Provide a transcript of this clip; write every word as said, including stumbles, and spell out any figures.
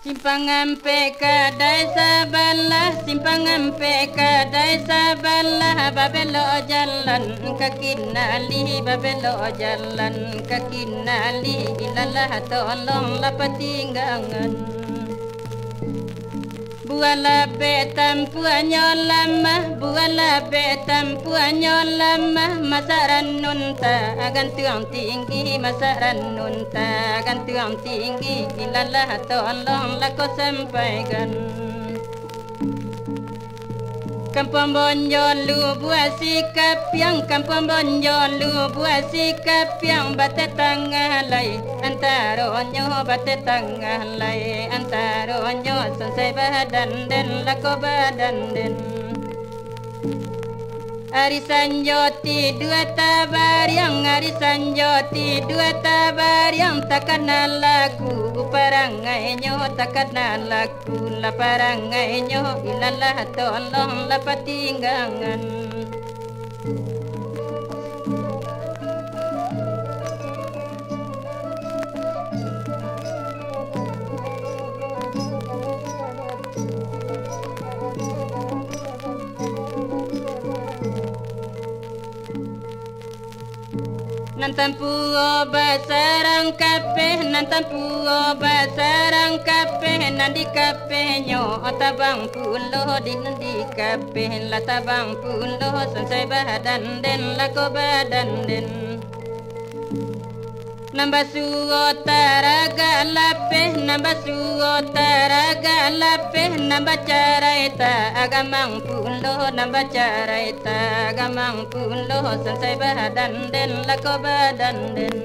Simpangan P kedai sebelah, simpangan P kedai sebelah, babelo jalan kaki nali, babelo jalan kaki nali, ilalah tolonglah petinggangan. Buala betam puanyo lama, buala betam puanyo lama, masaran nunta gantung tinggi, masaran nunta gantung tinggi, ilalah tolonglah kau sampaikan. Kampung Bonjolu buat sikap yang, Kampung Bonjolu buat sikap yang, batet tengah lai antaronyo, batet tengah lai antaronyo, selesai badan den lako badan den. Arisan Joti dua tabar yang, arisan Joti dua tabar yang, takkan laku parangainyo, takkan laku la parangainyo, ilalah tolonglah patinggangan. Nantan puo basarang kape, nantan puo basarang kape, nandi kape nyo tabang pulo di nandi kape, la tabang pulo selesai badan den lako badan den. Nambah suo taraga lape, nambah suo taraga lape, nambah caraita agamang pulo, nambah caraita agamang pulo, selesai badan den lako badan den.